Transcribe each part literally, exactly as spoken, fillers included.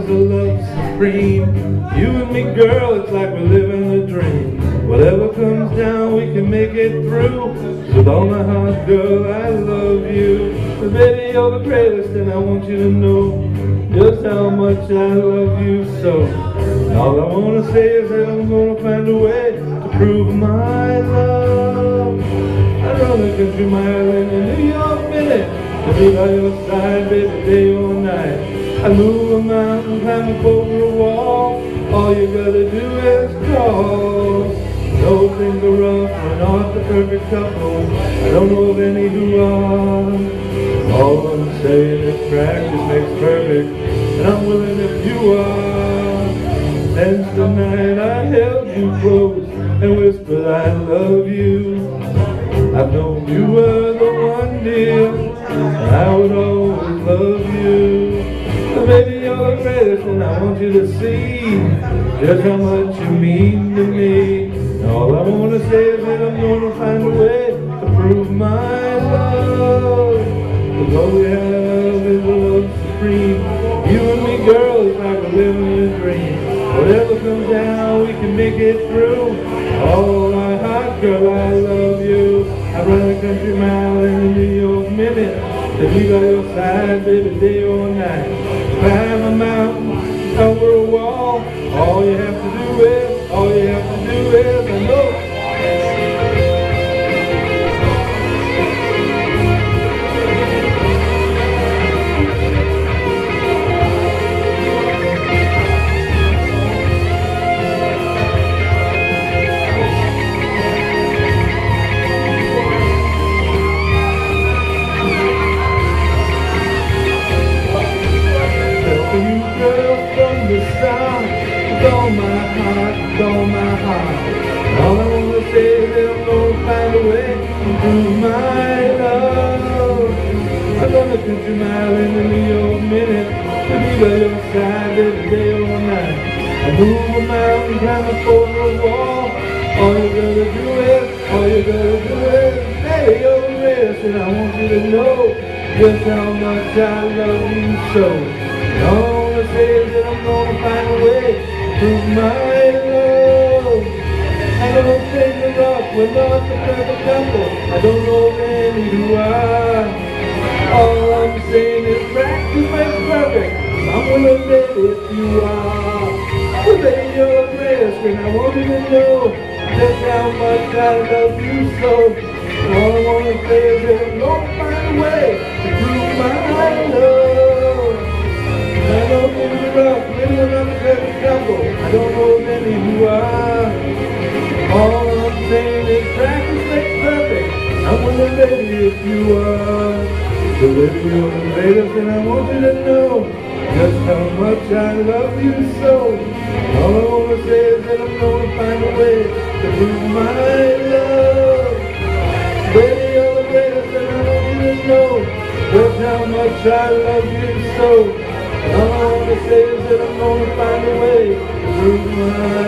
is a love supreme. You and me, girl, it's like we're living a dream. Whatever comes down, we can make it through. With all my heart, girl, I love you. But baby, you're the greatest, and I want you to know just how much I love you so. And all I want to say is that I'm going to find a way to prove my love. I'd run a country mile in a New York minute to be by your side, baby, day or night. I'd move a mountain, climb up over a wall. All you gotta do is call. No things are rough, we're not the perfect couple. I don't know of any who are. All I'm saying is practice makes perfect, and I'm willing if you are. Since the night I held you close and whispered I love you, I've known you were the one, dear, and I would always love you. But baby, you're the greatest, and I want you to see just how much you mean to me. And all I want to say is that I'm going to find a way to prove my love. Cause all we have is a love supreme. You and me, girl, it's like we're living a dream. Whatever comes down, we can make it through. Oh, my heart, girl, I love you. I run a country mile in a New York minute to be by your side, baby, day or night. Climb a mountain, over a wall. All you have to do is, all you have to do is, I know. With all my heart, with all my heart. All I want to say is that I'm going to find a way to prove my love. I'm going to country mile in a New York minute to be by your side every day or night. I move a mountain, climb up over a wall. All you gotta do is, all you gotta do is stay your wrist, and I want you to know just how much I love you so. And all I want to say is that I'm going to find a way prove my love. I don't take the rock, we're not the perfect couple. I don't know any who are. All I'm saying is practice makes perfect. I'm willing, baby, if you are. Well, baby, you're the greatest, and I want you to know just how much I love you so. All I want to say is that I'm going to find a way to prove my love. I don't give it up, maybe we're not the perfect couple. I don't know many who are. All I'm saying is practice makes perfect. I'm willing, baby, if you are. So baby, you're the greatest, and I want you to know just how much I love you so. All I want to say is that I'm going to find a way to prove my love. Baby, you're the greatest, and I want you to know just how much I love you so. All I want to say is that I'm going to find a way to prove my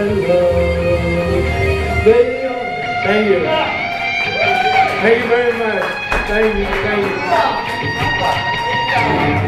love. Baby, thank you. Thank you very much. Thank you, thank you.